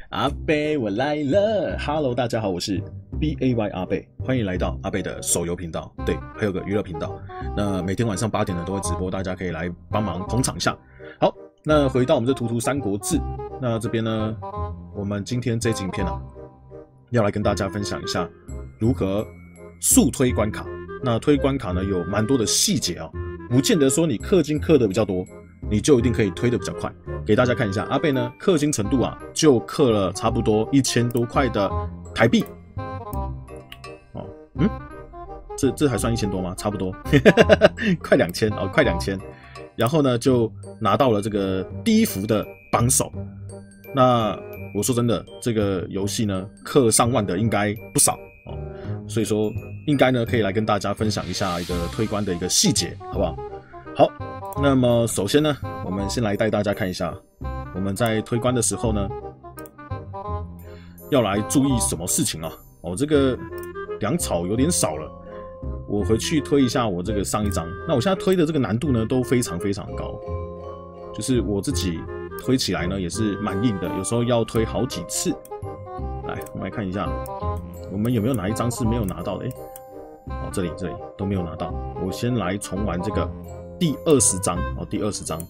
阿贝，我来了 ！Hello， 大家好，我是 BAY 阿贝，欢迎来到阿贝的手游频道，对，还有个娱乐频道。那每天晚上8点呢都会直播，大家可以来帮忙捧场一下。好，那回到我们这图图三国志，那这边呢，我们今天这集影片啊，要来跟大家分享一下如何速推关卡。那推关卡呢有蛮多的细节啊，不见得说你氪金氪的比较多，你就一定可以推的比较快。给大家看一下，阿贝呢氪金程度啊，就氪了差不多1000多块的台币。哦，这还算1000多吗？差不多，快2000哦，快2000。然后呢，就拿到了这个第一服的榜首。那我说真的，这个游戏呢，氪上万的应该不少哦，所以说应该呢可以来跟大家分享一下一个推关的一个细节，好不好？好。那么首先呢，我们先来带大家看一下，我们在推关的时候呢，要来注意什么事情啊？哦，这个粮草有点少了，我回去推一下我这个上一张。那我现在推的这个难度呢，都非常非常高，就是我自己推起来呢也是蛮硬的，有时候要推好几次。来，我们来看一下，我们有没有哪一张是没有拿到的？哦，这里都没有拿到。我先来重玩这个。第20章哦，第20章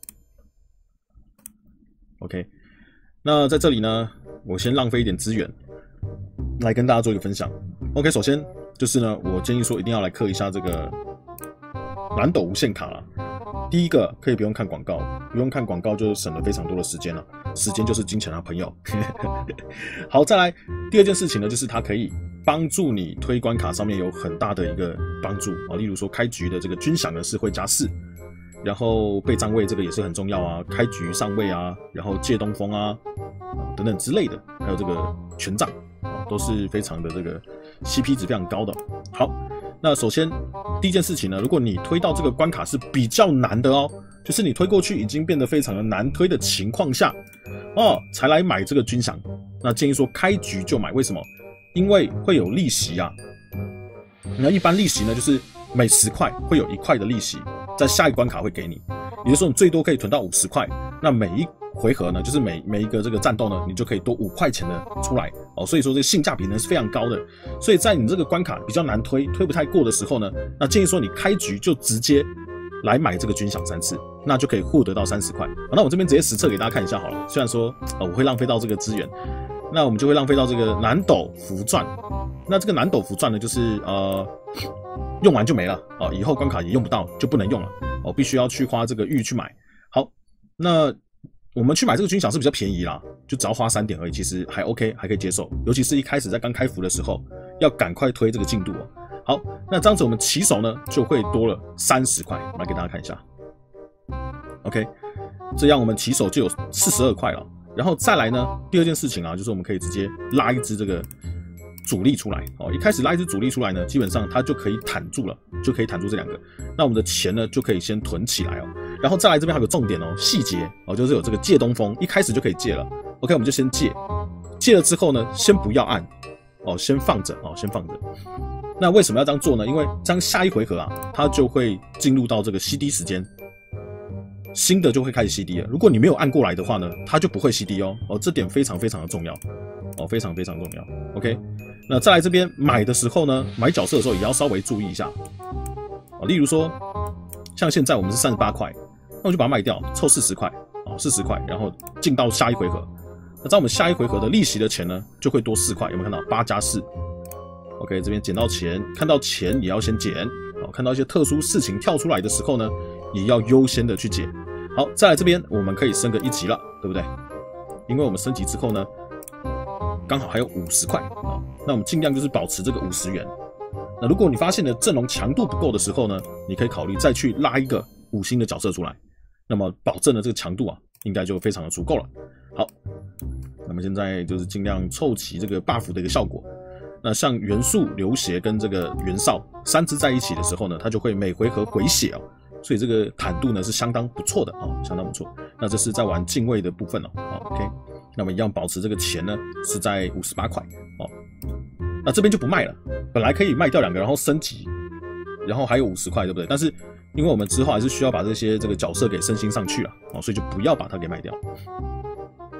，OK。那在这里呢，我先浪费一点资源，来跟大家做一个分享。OK， 首先就是呢，我建议说一定要来氪一下这个蓝斗无限卡啦。第一个可以不用看广告，不用看广告就省了非常多的时间了，时间就是金钱啊，朋友。好，再来第二件事情呢，就是它可以帮助你推关卡上面有很大的一个帮助啊，例如说开局的这个军饷呢是会加4，然后备战位这个也是很重要啊，开局上位啊，然后借东风啊等等之类的，还有这个权杖啊，都是非常的这个 CP 值非常高的。好，那首先第一件事情呢，如果你推到这个关卡是比较难的哦，就是你推过去已经变得非常的难推的情况下哦，才来买这个军饷，那建议说开局就买，为什么？因为会有利息啊，那一般利息呢，就是每10块会有1块的利息，在下一关卡会给你，也就是说你最多可以囤到50块，那每一回合呢，就是每一个这个战斗呢，你就可以多5块钱的出来哦，所以说这个性价比呢是非常高的。所以在你这个关卡比较难推不太过的时候呢，那建议说你开局就直接来买这个军饷3次，那就可以获得到30块。那我这边直接实测给大家看一下好了，虽然说我会浪费到这个资源。那我们就会浪费到这个南斗符钻，那这个南斗符钻呢，就是用完就没了哦，以后关卡也用不到，就不能用了哦，必须要去花这个玉去买。好，那我们去买这个军饷是比较便宜啦，就只要花3点而已，其实还 OK， 还可以接受。尤其是一开始在刚开服的时候，要赶快推这个进度哦。好，那这样子我们起手呢就会多了30块，我来给大家看一下。OK， 这样我们起手就有42块了。然后再来呢，第二件事情啊，就是我们可以直接拉一只这个主力出来哦。一开始拉一只主力出来呢，基本上它就可以坦住了，就可以坦住这2个。那我们的钱呢，就可以先囤起来哦。然后再来这边还有个重点哦，细节哦，就是有这个借东风，一开始就可以借了。OK， 我们就先借，借了之后呢，先不要按哦，先放着哦，先放着。那为什么要这样做呢？因为这样下一回合啊，它就会进入到这个 CD 时间。新的就会开始 CD 了，如果你没有按过来的话呢，它就不会 CD 哦。哦，这点非常非常的重要哦，非常非常重要。OK， 那再来这边买的时候呢，买角色的时候也要稍微注意一下哦。例如说，像现在我们是38块，那我就把它卖掉，凑40块哦，40块，然后进到下一回合。那在我们下一回合的利息的钱呢，就会多4块，有没有看到？8加4。OK， 这边捡到钱，看到钱也要先捡哦。看到一些特殊事情跳出来的时候呢，也要优先的去捡。好，再来这边我们可以升个1级了，对不对？因为我们升级之后呢，刚好还有50块啊，那我们尽量就是保持这个50元。那如果你发现的阵容强度不够的时候呢，你可以考虑再去拉一个5星的角色出来，那么保证的这个强度啊，应该就非常的足够了。好，那么现在就是尽量凑齐这个 buff 的一个效果。那像元素、流血跟这个袁绍3只在一起的时候呢，它就会每回合回血哦。所以这个坦度呢是相当不错的哦，相当不错。那这是在玩敬畏的部分哦。OK， 那么一样保持这个钱呢是在58块哦。那这边就不卖了，本来可以卖掉2个，然后升级，然后还有50块，对不对？但是因为我们之后还是需要把这个角色给升星上去了哦，所以就不要把它给卖掉。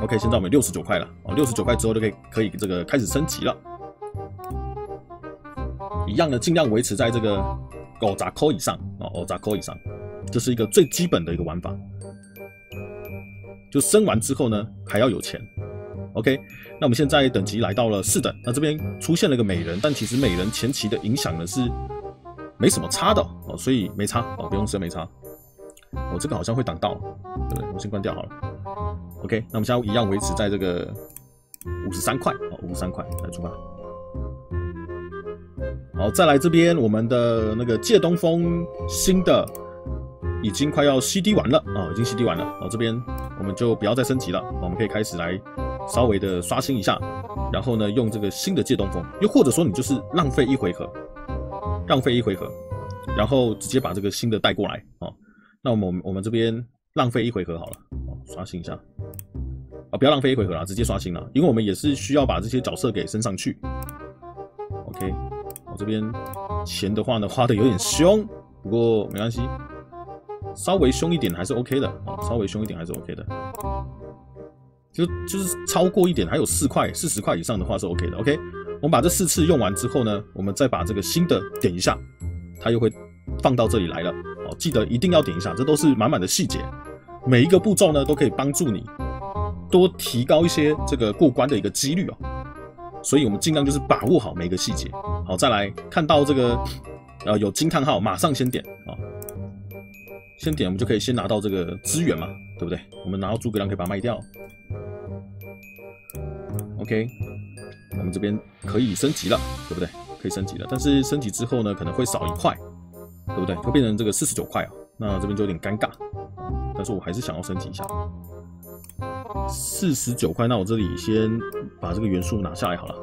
OK， 现在我们69块了哦，69块之后就可以这个开始升级了。一样的，尽量维持在这个50块以上哦，50块以上，这是一个最基本的一个玩法。就升完之后呢，还要有钱。OK， 那我们现在等级来到了4等，那这边出现了个美人，但其实美人前期的影响呢是没什么差的哦，所以没差哦，不用升没差。哦，这个好像会挡到，对不对？我先关掉好了。OK， 那我们现在一样维持在这个53块哦，53块来出发。好，再来这边我们的那个借东风新的已经快要 CD 完了啊，已经 CD 完了。然后这边我们就不要再升级了，我们可以开始来稍微的刷新一下，然后呢用这个新的借东风，又或者说你就是浪费一回合，然后直接把这个新的带过来哦。那我们这边浪费一回合好了，哦，刷新一下啊，不要浪费一回合啦，直接刷新了，因为我们也是需要把这些角色给升上去。OK， 我这边钱的话呢花的有点凶，不过没关系，稍微凶一点还是 OK 的啊，稍微凶一点还是 OK 的。就是超过一点，还有4块、40块以上的话是 OK 的。OK， 我们把这4次用完之后呢，我们再把这个新的点一下，它又会放到这里来了。哦，记得一定要点一下，这都是满满的细节，每一个步骤呢都可以帮助你多提高一些这个过关的一个几率哦。所以我们尽量就是把握好每一个细节。好，再来看到这个有惊叹号，马上先点啊，先点我们就可以先拿到这个资源嘛，对不对？我们拿到诸葛亮可以把它卖掉。OK， 我们这边可以升级了，对不对？可以升级了，但是升级之后呢，可能会少1块，对不对？会变成这个49块啊，那这边就有点尴尬。但是我还是想要升级一下，49块，那我这里先把这个元素拿下来好了，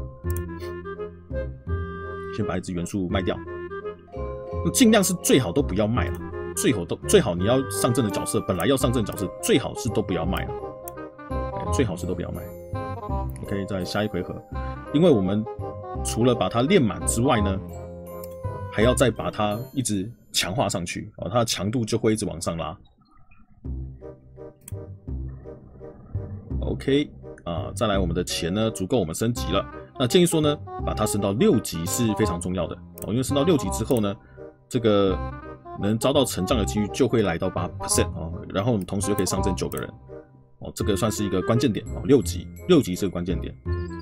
先把一只元素卖掉。那尽量是最好都不要卖了，最好你要上阵的角色，本来要上阵的角色，最好是都不要卖了，最好是都不要卖。OK， 再下一回合，因为我们除了把它练满之外呢，还要再把它一直强化上去哦，它的强度就会一直往上拉。OK 再来我们的钱呢足够我们升级了，那建议说呢，把它升到6级是非常重要的哦，因为升到6级之后呢，这个能遭到沉降的几率就会来到8% 哦，然后我们同时又可以上阵9个人。哦，这个算是一个关键点哦，6级是个关键点。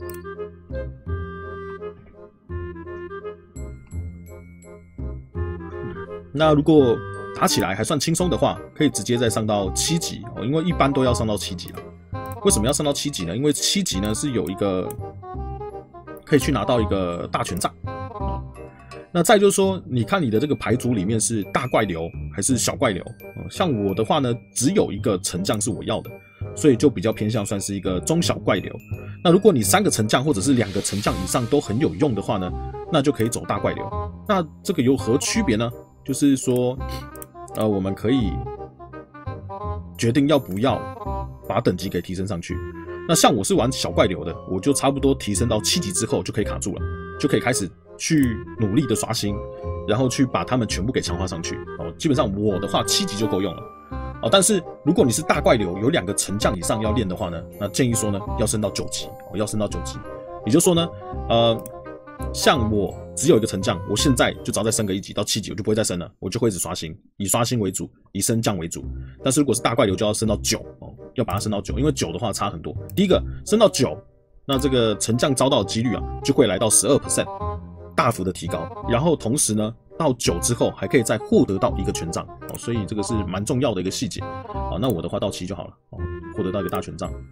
那如果打起来还算轻松的话，可以直接再上到7级哦，因为一般都要上到7级了。为什么要上到7级呢？因为7级呢是有一个可以去拿到一个大权杖。那再就是说，你看你的这个牌组里面是大怪流还是小怪流？像我的话呢，只有一个沉降是我要的，所以就比较偏向算是一个中小怪流。那如果你3个沉降或者是2个沉降以上都很有用的话呢，那就可以走大怪流。那这个有何区别呢？就是说，我们可以决定要不要把等级给提升上去。那像我是玩小怪流的，我就差不多提升到7级之后就可以卡住了，就可以开始去努力的刷新，然后去把他们全部给强化上去哦。基本上我的话7级就够用了哦。但是如果你是大怪流，有2个沉降以上要练的话呢，那建议说呢要升到9级哦，要升到9级。也就是说呢，像我只有一个沉降，我现在就只要再升个1级到7级，我就不会再升了，我就会一直刷新，以刷新为主，以升降为主。但是如果是大怪流，就要升到9哦，要把它升到9，因为9的话差很多。第一个升到9，那这个沉降遭到的几率啊，就会来到12%，大幅的提高。然后同时呢，到9之后还可以再获得到一个权杖哦，所以这个是蛮重要的一个细节啊。那我的话到7就好了哦，获得到一个大权杖。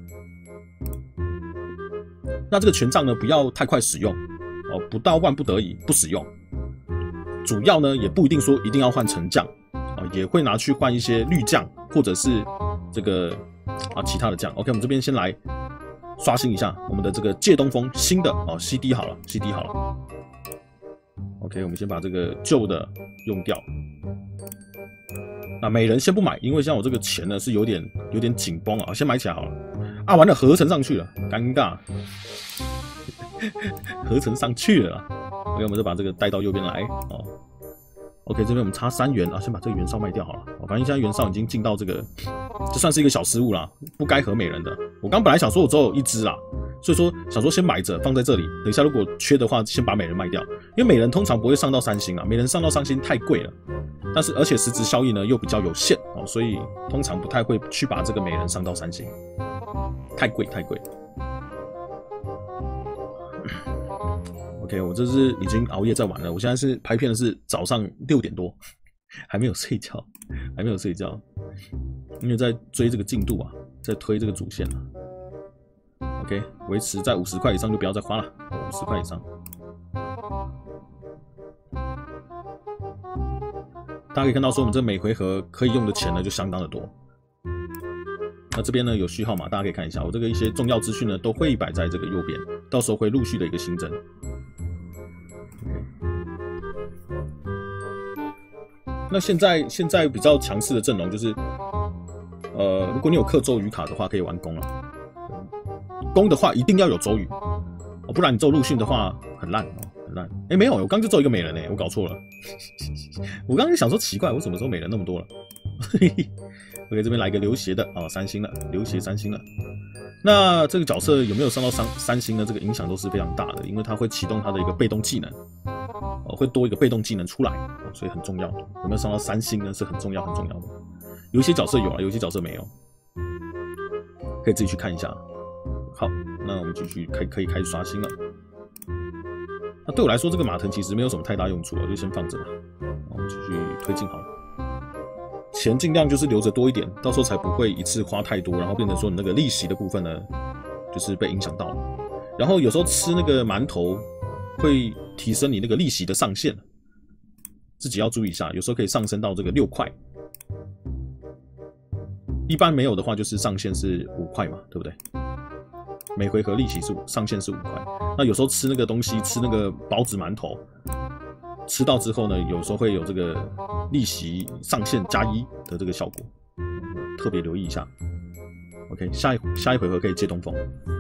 那这个权杖呢，不要太快使用哦，不到万不得已不使用。主要呢也不一定说一定要换沉降啊，也会拿去换一些绿将或者是这个其他的将。OK， 我们这边先来刷新一下我们的这个借东风新的哦 ，CD 好了 ，CD 好了。OK， 我们先把这个旧的用掉。那美人先不买，因为像我这个钱呢是有点紧绷啊，先买起来好了。完了合成上去了，尴尬，合成上去了啦。OK， 我们再把这个带到右边来哦。 OK， 这边我们差3元啊，先把这个袁绍卖掉好了。反正现在袁绍已经进到这个，这算是一个小失误啦，不该合美人的。我刚本来想说我只有1只啦，所以说想说先买着放在这里，等一下如果缺的话，先把美人卖掉。因为美人通常不会上到3星啦，美人上到3星太贵了，但是而且实质效益呢又比较有限哦，所以通常不太会去把这个美人上到3星，太贵太贵。OK， 我这是已经熬夜在玩了。我现在是拍片的是早上6点多，还没有睡觉，因为在追这个进度啊，在推这个主线啊。OK， 维持在50块以上就不要再花了，50块以上。大家可以看到说，我们这每回合可以用的钱呢就相当的多。那这边呢有序号码，大家可以看一下，我这个一些重要资讯呢都会摆在这个右边，到时候会陆续的一个新增。那现在比较强势的阵容就是，如果你有氪周瑜卡的话，可以玩弓了。弓的话一定要有周瑜，不然你走陆逊的话很烂哦，很烂。没有，我刚就走一个美人我搞错了。我刚刚想说奇怪，我什么时候美人那么多了？OK， 这边来一个流血的3星了，流血3星了。那这个角色有没有上到3星呢？这个影响都是非常大的，因为它会启动它的一个被动技能，会多一个被动技能出来，所以很重要。有没有上到3星呢？是很重要很重要的。有一些角色有啊，有一些角色没有，可以自己去看一下。好，那我们继续可以开始刷新了。那对我来说，这个马腾其实没有什么太大用处，我就先放着吧。我们继续推进好了。钱尽量就是留着多一点，到时候才不会一次花太多，然后变成说你那个利息的部分呢，就是被影响到了。然后有时候吃那个馒头会提升你那个利息的上限，自己要注意一下，有时候可以上升到这个6块。一般没有的话，就是上限是5块嘛，对不对？每回合利息上限是5块。那有时候吃那个东西，吃那个包子馒头，吃到之后呢，有时候会有这个利息上限+1的这个效果，特别留意一下。OK， 下一回合可以借东风。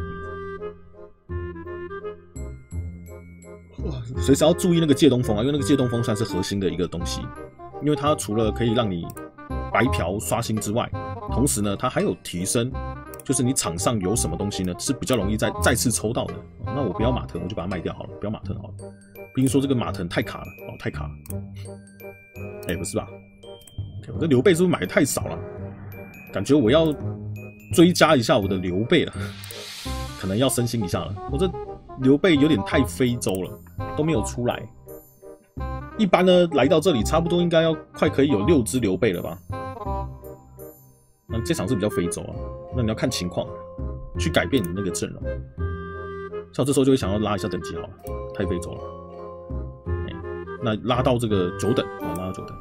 随时要注意那个借东风啊，因为那个借东风算是核心的一个东西，因为它除了可以让你白嫖刷新之外，同时呢，它还有提升，就是你场上有什么东西呢，是比较容易再次抽到的。那我不要马腾，我就把它卖掉好了，不要马腾好了。毕竟说这个马腾太卡了太卡了。不是吧？我这刘备是不是买的太少了？感觉我要追加一下我的刘备了，可能要升星一下了。我这刘备有点太非洲了，都没有出来。一般呢，来到这里差不多应该要快可以有6只刘备了吧？那这场是比较非洲啊，那你要看情况去改变你那个阵容。像我这时候就会想要拉一下等级好了，太非洲了。那拉到这个9等啊，拉到9等。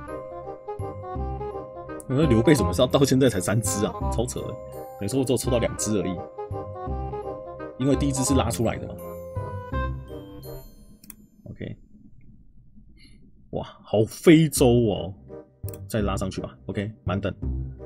那刘备怎么是到现在才3只啊？超扯的，等于说我只有抽到2只而已，因为第一只是拉出来的嘛。OK， 哇，好非洲哦，再拉上去吧。OK， 满等。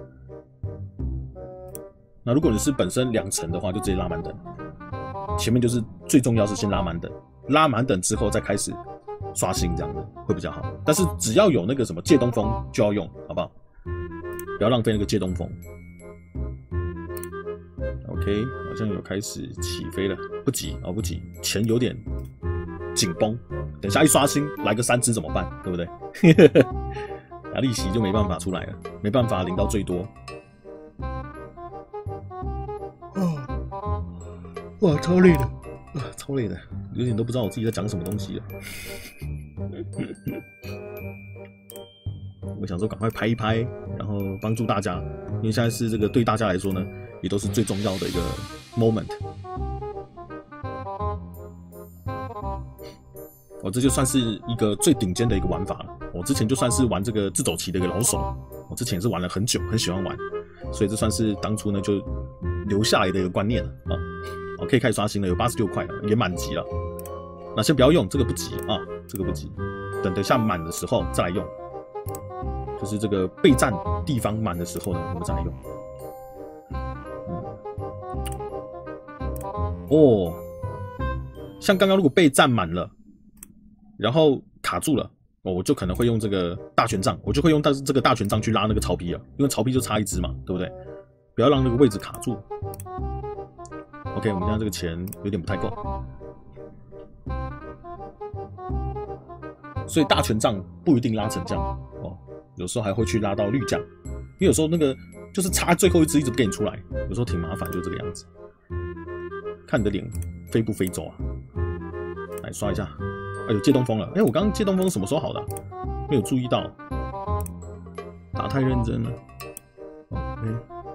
那如果你是本身2层的话，就直接拉满等。前面就是最重要是先拉满等，拉满等之后再开始刷新，这样子会比较好。但是只要有那个什么借东风就要用，好不好？不要浪费那个借东风。OK， 好像有开始起飞了，不急不急，钱有点紧绷。等下一刷新来个3只怎么办？对不对？利息就没办法出来了，没办法领到最多。哇，超累的，超累的，有点都不知道我自己在讲什么东西了。我想说赶快拍一拍，然后帮助大家，因为现在是这个对大家来说呢，也都是最重要的一个 moment。这就算是一个最顶尖的一个玩法了。我之前就算是玩这个自走棋的一个老手，我之前也是玩了很久，很喜欢玩，所以这算是当初呢就留下来的一个观念了啊。可以开始刷新了，有86块了，也满级了。那先不要用，这个不急啊，这个不急，等下满的时候再来用。就是这个备战地方满的时候呢，我们再来用。像刚刚如果备战满了，然后卡住了， 我就可能会用这个大权杖，我就会用这个大权杖去拉那个曹丕了，因为曹丕就差一只嘛，对不对？不要让那个位置卡住。OK， 我们现在这个钱有点不太够，所以大权杖不一定拉成这样哦，有时候还会去拉到绿将，因为有时候那个就是差最后一只一直不给你出来，有时候挺麻烦，就这个样子。看你的脸飞不飞走啊？来刷一下，哎呦，借东风了！哎，我刚刚借东风什么时候好的没有注意到，打太认真了。OK。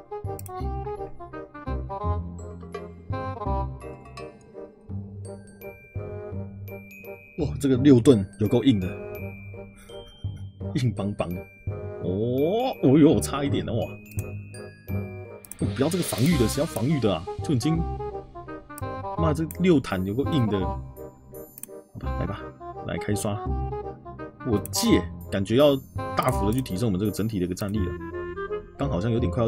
哇，这个6盾有够硬的，硬邦邦的。哦哟，差一点了哇！不要这个防御的，谁要防御的啊？就已经，妈，这6坦有够硬的。好吧，来吧，来开刷。我借，感觉要大幅的去提升我们这个整体的一个战力了。刚好像有点快要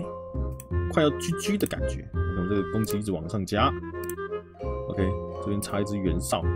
GG 的感觉。我们这个攻击一直往上加。OK， 这边插一只袁绍。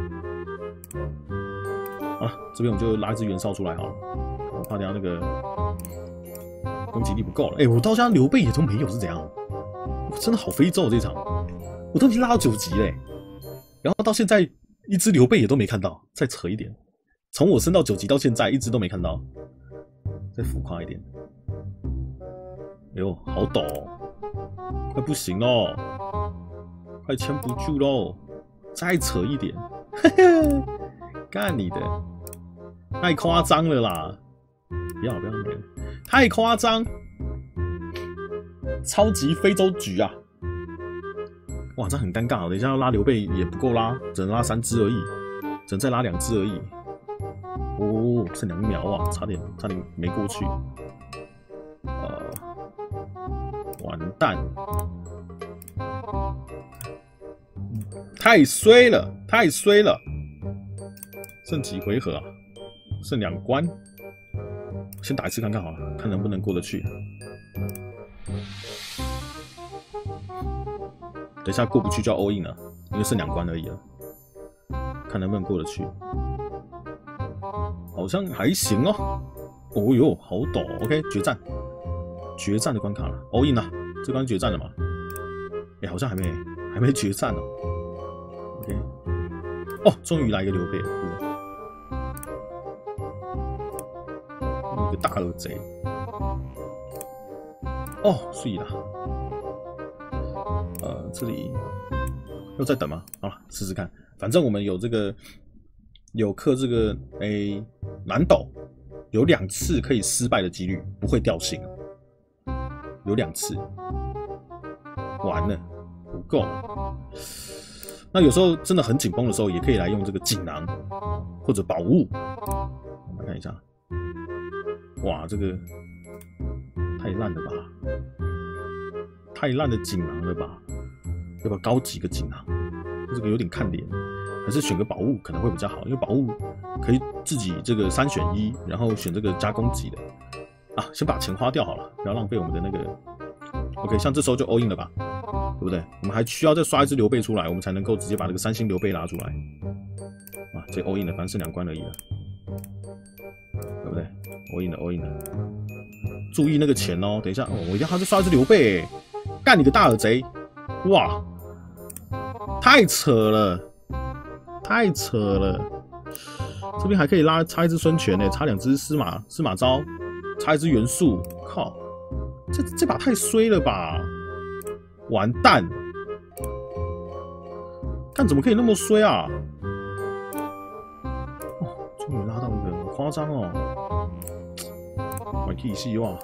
啊，这边我们就拉一只袁绍出来好了。我怕等下那个攻击力不够了。我到现在刘备也都没有是怎样？我真的好非洲这场，我都已经拉到9级嘞，然后到现在一只刘备也都没看到，再扯一点，从我升到9级到现在一只都没看到，再浮夸一点。哎呦，好陡哦，快不行喽，快撑不住喽，再扯一点，嘿嘿，干你的，太夸张了啦！不要，太夸张，超级非洲局啊！哇，这很尴尬，等一下要拉刘备也不够拉，只能拉3只而已，只能再拉2只而已。哦，剩2秒啊，差点没过去。完蛋，太衰了，太衰了！剩几回合啊？剩2关，先打一次看看好了，看能不能过得去。等一下过不去就要 all in 了，因为剩2关而已了，看能不能过得去。好像还行哦。哦哟，好陡 ！OK， 决战的关卡了 ，all in 了，这关决战了嘛？好像还没决战哦。OK， 哦，终于来一个刘备了，一个大耳贼。哦，睡了。这里要再等吗？好了，试试看。反正我们有克这个南斗，有2次可以失败的几率，不会掉星，有2次。完了，不够。那有时候真的很紧绷的时候，也可以来用这个锦囊或者宝物。我们看一下，哇，这个太烂了吧！太烂的锦囊了吧？要不要高级个锦囊？这个有点看脸，还是选个宝物可能会比较好，因为宝物可以自己这个3选1，然后选这个加攻击的。啊，先把钱花掉好了，不要浪费我们的那个。OK， 像这时候就 all in 了吧，对不对？我们还需要再刷一只刘备出来，我们才能够直接把这个3星刘备拉出来。啊，这 all in 了，反正剩2关而已了，对不对 ？all in 了 ，all in 了。注意那个钱哦，等一下哦，我一定要再刷一只刘备，干你个大耳贼！哇，太扯了，太扯了！这边还可以插一只孙权呢，插2只司马昭，插一只袁术，靠！这把太衰了吧！完蛋！看怎么可以那么衰啊！哦，终于拉到一个，好夸张哦！玩体系哇，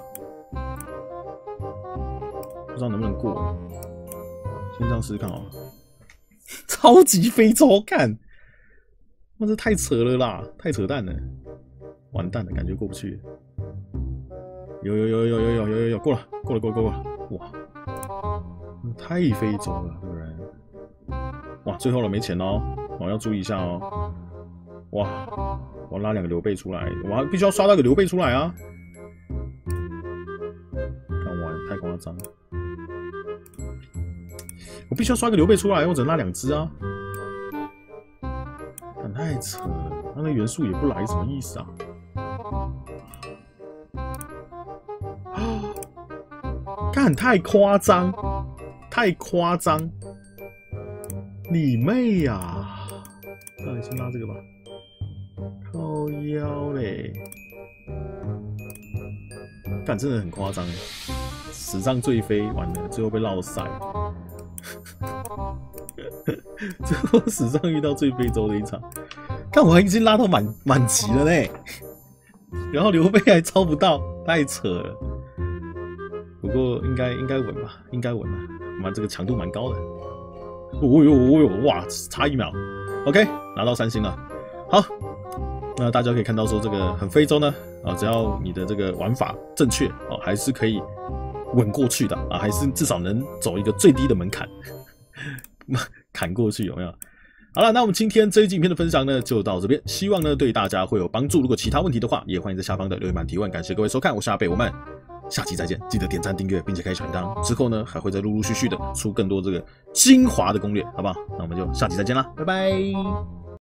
不知道能不能过。先这样试试看哦。超级非洲，看，哇，这太扯了啦，太扯淡了，完蛋了，感觉过不去。有，过了，哇，太非洲了，对不对？哇，最后了，没钱哦，我要注意一下哦。哇，我拉2个刘备出来，我还必须要刷到一个刘备出来啊！看完太夸张了，我必须要刷一个刘备出来，我只能拉2只啊！太扯了，那那元素也不来，什么意思啊？干太夸张，太夸张！你妹呀！那你先拉这个吧。靠腰嘞！干真的很夸张，史上最飞完了，最后被落赛。最后史上遇到最非洲的一场。看我已经拉到满级了呢，然后刘备还超不到，太扯了。不过应该稳吧，应该稳吧。妈，这个强度蛮高的。哦呦，哇，差1秒。OK， 拿到3星了。好，那大家可以看到说这个很非洲呢，只要你的这个玩法正确还是可以稳过去的还是至少能走一个最低的门槛，砍过去有没有？好了，那我们今天这一集影片的分享呢，就到这边，希望呢对大家会有帮助。如果其他问题的话，也欢迎在下方的留言板提问。感谢各位收看，我是阿贝，我们下期再见。记得点赞、订阅，并且开小铃铛。之后呢，还会再陆陆续续的出更多这个精华的攻略，好不好？那我们就下期再见啦，拜拜。